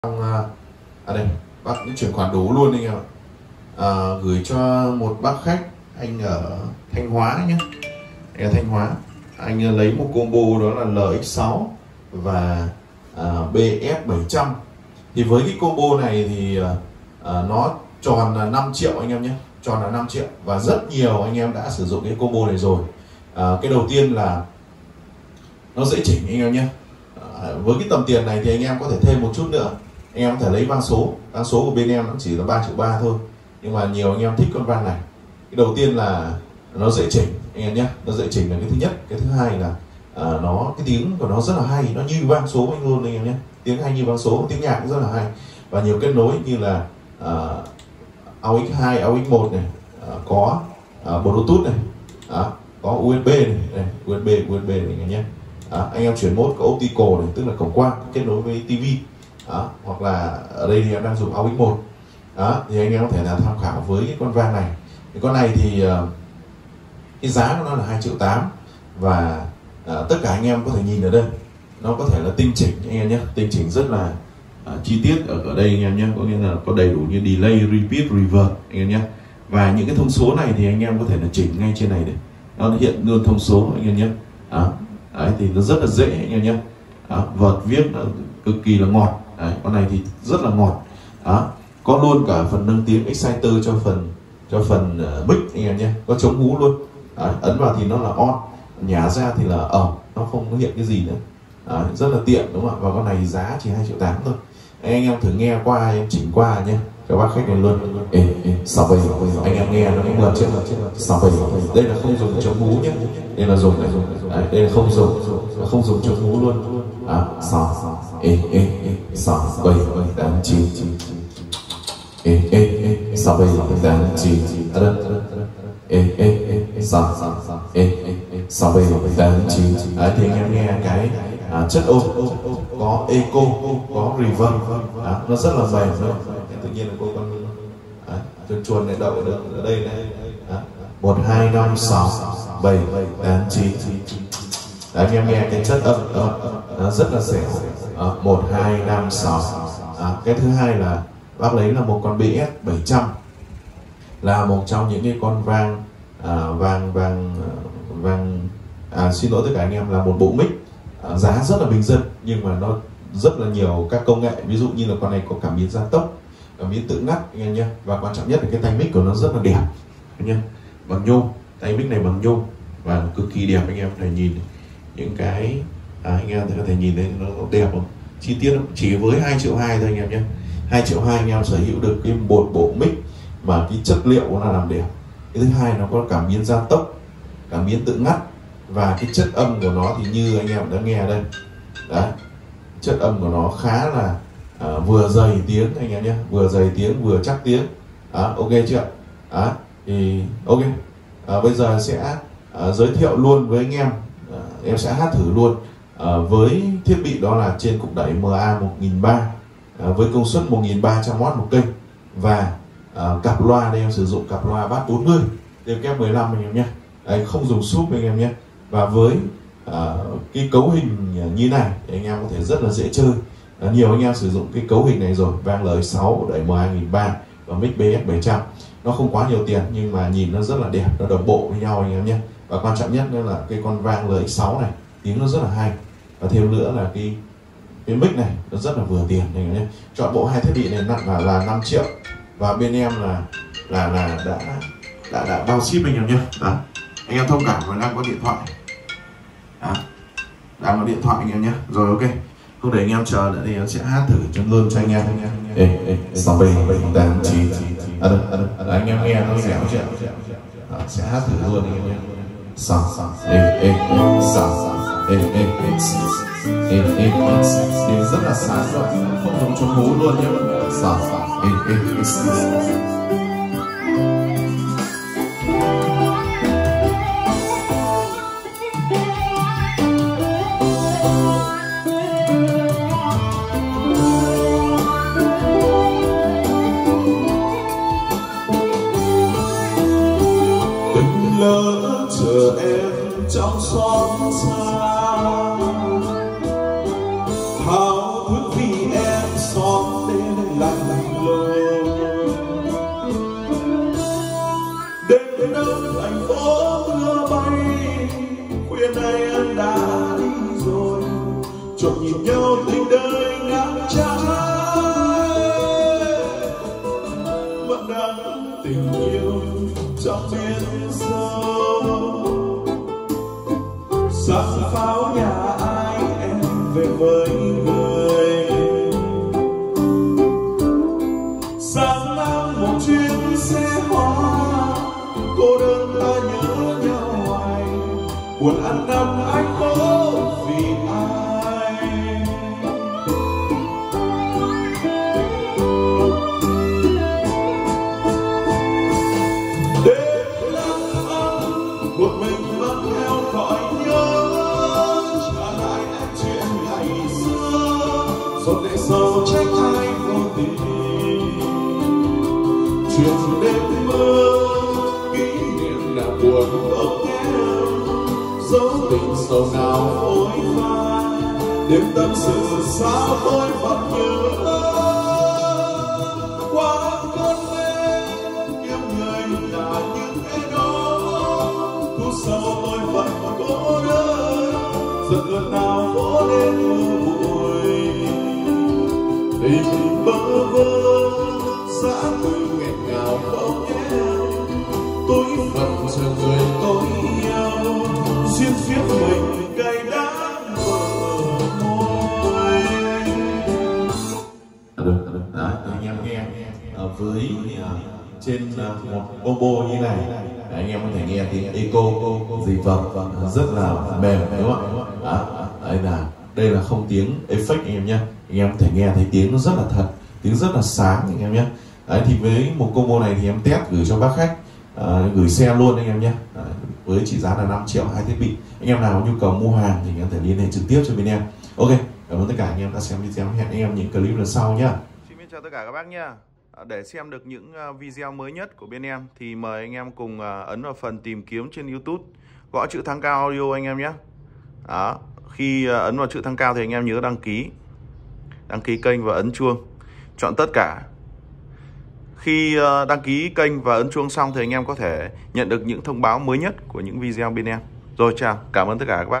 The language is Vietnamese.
Đây bác cũng chuyển khoản đủ luôn anh em ạ. Gửi cho một bác khách anh ở Thanh Hóa nhé. Anh ở Thanh Hóa, anh lấy một combo đó là LX6 và BF700. Thì với cái combo này thì nó tròn là 5 triệu anh em nhé, tròn là 5 triệu và rất nhiều anh em đã sử dụng cái combo này rồi. Cái đầu tiên là nó dễ chỉnh anh em nhé. Với cái tầm tiền này thì anh em có thể thêm một chút nữa, anh em có thể lấy vang số của bên em nó chỉ là 3,3 triệu thôi, nhưng mà nhiều anh em thích con vang này. Cái đầu tiên là nó dễ chỉnh anh em nhé, nó dễ chỉnh là cái thứ nhất. Cái thứ hai là cái tiếng của nó rất là hay, nó như vang số anh luôn anh em nhé, tiếng hay như vang số, tiếng nhạc cũng rất là hay và nhiều kết nối như là AUX2, AUX1 này, có Bluetooth này, có USB này, USB này anh em nhé. Anh em chuyển mode có optical này, tức là cổng quang kết nối với TV. Hoặc là ở đây thì em đang dùng AUX1 thì anh em có thể là tham khảo với cái con vang này. Cái con này thì cái giá của nó là 2,8 triệu và tất cả anh em có thể nhìn ở đây nó có thể là tinh chỉnh anh em nhé, tinh chỉnh rất là chi tiết ở đây anh em nhé, có nghĩa là có đầy đủ như delay, repeat, reverb anh em nhé. Và những cái thông số này thì anh em có thể là chỉnh ngay trên này, nó hiện luôn thông số anh em nhé. Đấy, thì nó rất là dễ anh em nhé. Vợt viết cực kỳ là ngọt. Đấy, con này thì rất là ngọt. Có luôn cả phần nâng tiếng exciter cho phần mic anh em nhé, có chống hú luôn. Ấn vào thì nó là on, nhả ra thì là nó không có hiện cái gì nữa. Rất là tiện đúng không ạ? Và con này giá chỉ 2,8 triệu thôi. Anh em thử nghe qua, em chỉnh qua nhé cho bác khách này luôn. Sao vậy? Anh em nghe nó cũng mượt chứ? Sao vậy? Đây là không dùng chống hú nhé, đây là dùng này. Đây là không dùng chống hú luôn. Sao? Sao vậy? Đáng chi? Sao vậy? Đáng chi? Sao vậy? Đáng chi? Đấy, thì anh em nghe cái chất ôm, có echo, có reverb, nó rất là mềm thôi. Tự nhiên là cô con chuồn này đậu được ở đây này. 1, 2, 5, 6, 7, 8, 9. Đấy, anh em nghe cái chất âm nó rất là dẻo. 1, 2, 5, 6. Cái thứ hai là bác lấy là một con BF700, là một trong những cái con vang xin lỗi tất cả anh em, là một bộ mic giá rất là bình dân nhưng mà nó rất là nhiều các công nghệ. Ví dụ như là con này có cảm biến gia tốc, cảm biến tự ngắt anh em nhé, và quan trọng nhất là cái tay mic của nó rất là đẹp anh em, bằng nhôm, tay mic này bằng nhôm và cực kỳ đẹp. Anh em có thể nhìn những cái anh em có thể nhìn thấy nó đẹp không, chi tiết không? Chỉ với 2,2 triệu thôi anh em nhé. 2,2 triệu anh em sở hữu được cái một bộ mic mà cái chất liệu của nó làm đẹp. Cái thứ hai nó có cảm biến gia tốc, cảm biến tự ngắt, và cái chất âm của nó thì như anh em đã nghe ở đây đấy, chất âm của nó khá là vừa dày tiếng anh em nhé, vừa dày tiếng vừa chắc tiếng. Ok chưa? Thì ok, bây giờ sẽ giới thiệu luôn với anh em. Em sẽ hát thử luôn với thiết bị đó là trên cục đẩy MA1300 với công suất 1300W một kênh, và cặp loa đây em sử dụng cặp loa bass 40 DK15 anh em nhé. Đấy, không dùng sub anh em nhé. Và với cái cấu hình như này thì anh em có thể rất là dễ chơi. Nhiều anh em sử dụng cái cấu hình này rồi, vang LX6 đẩy MA2003 và mic BF700. Nó không quá nhiều tiền nhưng mà nhìn nó rất là đẹp, nó đồng bộ với nhau anh em nhé. Và quan trọng nhất nữa là cái con vang LX6 này tiếng nó rất là hay, và thêm nữa là cái mic này nó rất là vừa tiền anh em nhé. Chọn bộ hai thiết bị này nặng là 5 triệu và bên em là đã bao ship anh em nhé. Anh em thông cảm và đang có điện thoại, đang có điện thoại anh em nhé. Rồi ok, không để anh em chờ nữa thì em sẽ hát thử luôn cho anh em. Sao bây đang chi anh em nghe nó dẻo chưa? Sẽ hát thử luôn anh em nhé. Sao thì rất là sáng rồi, không dùng chống hú luôn nhé. Sao lỡ chờ em trong xót xa, háo hức vì em xót lạnh lùng. Đêm đông thành phố mưa bay, khuya nay anh đã đi rồi, chợt nhìn nhau tình đời ngang trái, vẫn đang tình yêu trong biển sâu. Sáng pháo nhà ai em về với người, sáng nắng một chuyến xe hoa, cô đơn ta nhớ nhau hoài, buồn ăn năn anh có vì ai. Đêm lặng ấm một mình mang theo cõi nhớ, trả lại em chuyện ngày xưa, rồi để sầu trách ai vô tình. Chuyện đêm mơ kỷ niệm là buồn không em, dấu tình sầu nào phôi pha, đêm tâm sự sao tôi vẫn nhớ. Qua con em yêu người là những cái đó, thu sâu tôi vẫn cố đơn, giận lần nào vỗ lên mưa bụi, tình bơ vơ giã từ nghẹn ngào không em. Tôi phận chờ người tôi yêu, duyên phía mình cay đắng bờ môi. Được. Đấy, anh em nghe với trên một combo như này, anh em có thể nghe tiếng echo dị vật rất là mềm, đúng không ạ? Đây là không tiếng effect anh em nhé. Anh em có thể nghe thấy tiếng nó rất là thật, tiếng rất là sáng anh em nhé. Đấy, thì với một combo này thì em test gửi cho bác khách, gửi xe luôn anh em nhé. Với trị giá là 5 triệu 2 thiết bị. Anh em nào có nhu cầu mua hàng thì anh em có thể liên hệ trực tiếp cho bên em. Ok, cảm ơn tất cả anh em đã xem video. Hẹn anh em những clip lần sau nhé. Xin chào tất cả các bác nhé. Để xem được những video mới nhất của bên em thì mời anh em cùng ấn vào phần tìm kiếm trên YouTube, gõ chữ Thắng Cao Audio anh em nhé. Đó, khi ấn vào chữ Thắng Cao thì anh em nhớ đăng ký kênh và ấn chuông, chọn tất cả. Khi đăng ký kênh và ấn chuông xong thì anh em có thể nhận được những thông báo mới nhất của những video bên em. Rồi, chào, cảm ơn tất cả các bác.